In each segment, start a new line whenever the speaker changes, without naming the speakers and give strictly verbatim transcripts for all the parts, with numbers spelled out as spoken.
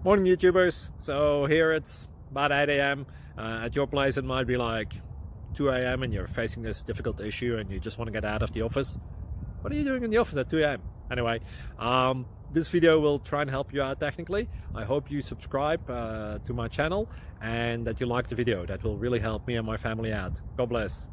Morning YouTubers. So here it's about eight A M Uh, at your place it might be like two A M and you're facing this difficult issue and you just want to get out of the office. What are you doing in the office at two A M? Anyway, um, this video will try and help you out technically. I hope you subscribe uh, to my channel and that you like the video. That will really help me and my family out. God bless.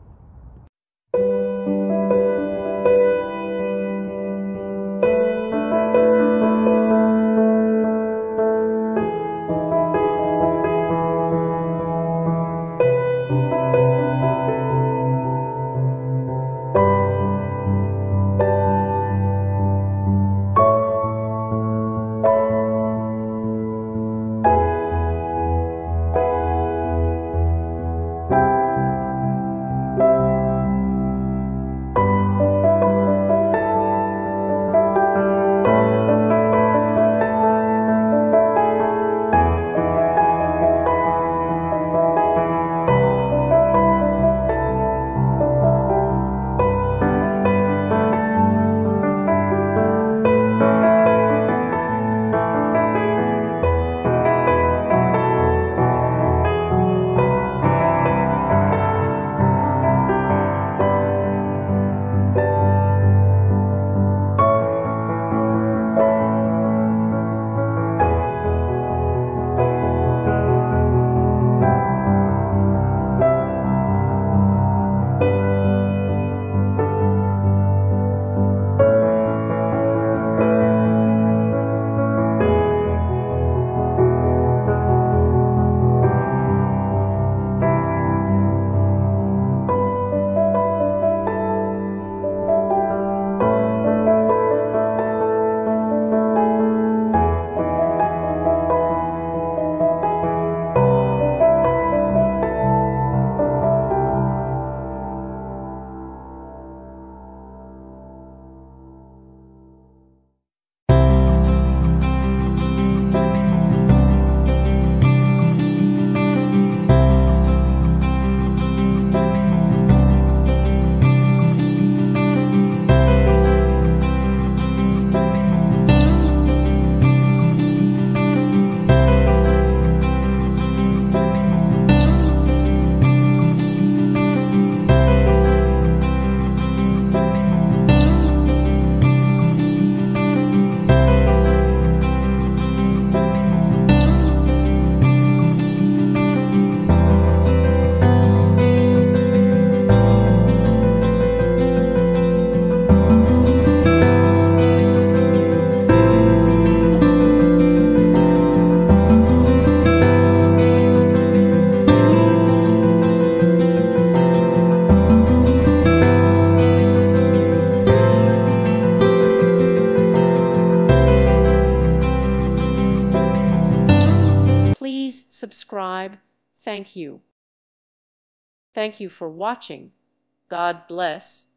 Please subscribe. Thank you. Thank you for watching. God bless.